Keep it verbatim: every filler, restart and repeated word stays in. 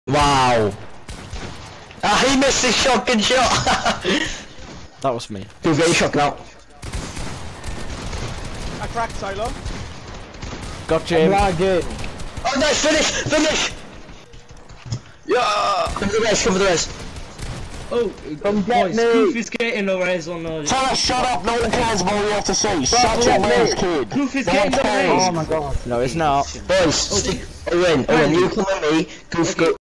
Wow. Ah, he missed his shotgun shot. That was me. Dude, get your shotgun out. I cracked Taylor. Got Jim. Lagging. Oh nice, finish, finish. Yeah. Come for the rest, come for the rest. Oh, Come get boys, me. Goof is getting the res on the... Tell us, shut up, no one cares about what you have to say. Shut your mouth, kid. Goof is No one getting the cares. res! Oh my god. No, it's not. Boys, stick, Owen, Owen, you come with me. Goof, go.